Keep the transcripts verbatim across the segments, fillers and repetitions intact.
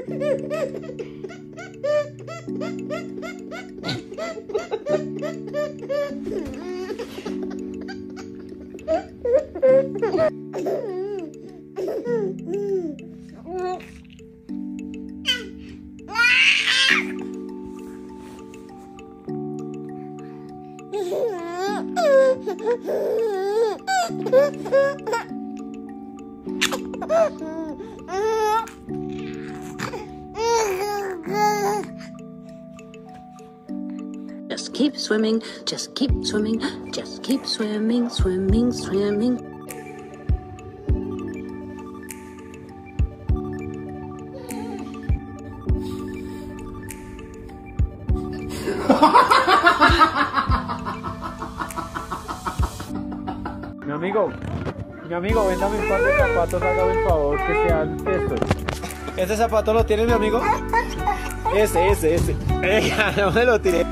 Just keep swimming, just keep swimming, just keep swimming, swimming, swimming. Mi amigo, mi amigo, véndame un par de zapatos, hágame el favor, que sean estos. ¿Ese zapato lo tiene mi amigo? Ese, ese, ese. Venga, no me lo tiré.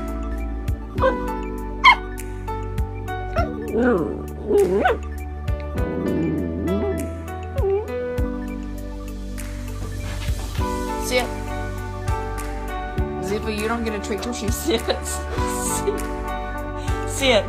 Sit. Zippy, you don't get a treat till she sits. Sit.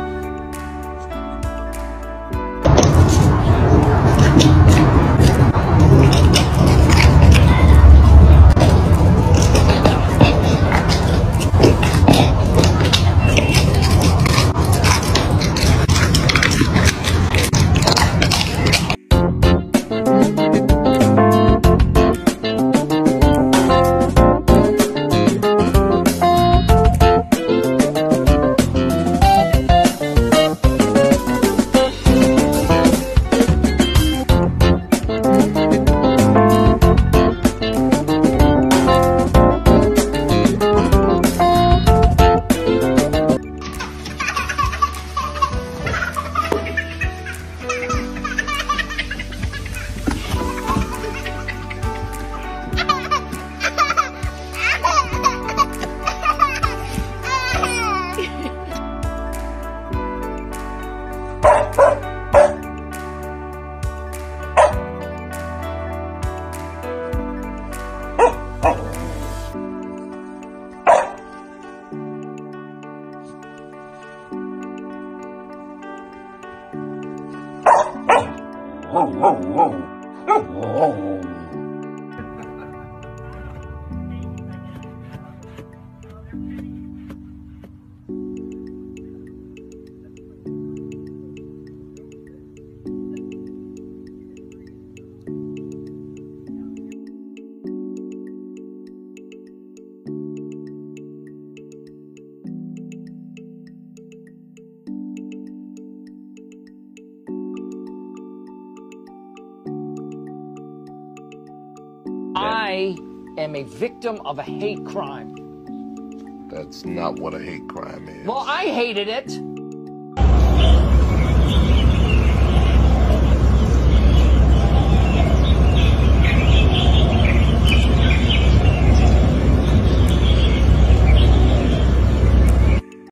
I am a victim of a hate crime. That's not what a hate crime is. Well, I hated it.